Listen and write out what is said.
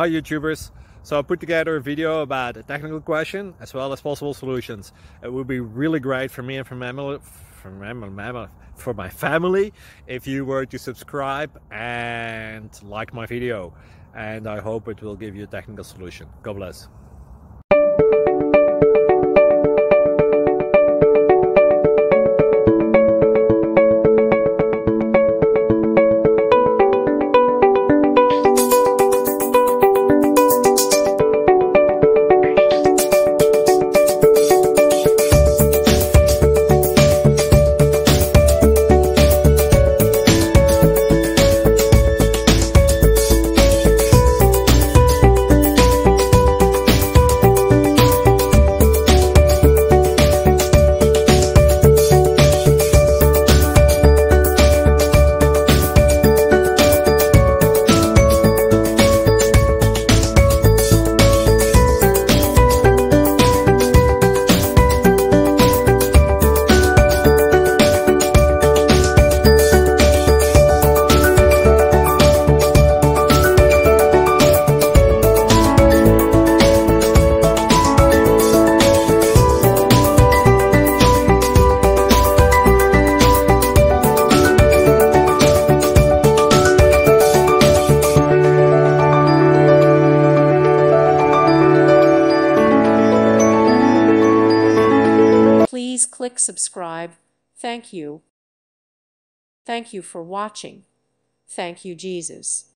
Hi YouTubers! So I put together a video about a technical question as well as possible solutions. It would be really great for me and for my family if you were to subscribe and like my video, and I hope it will give you a technical solution. God bless. Please click subscribe. Thank you. Thank you for watching. Thank you, Jesus.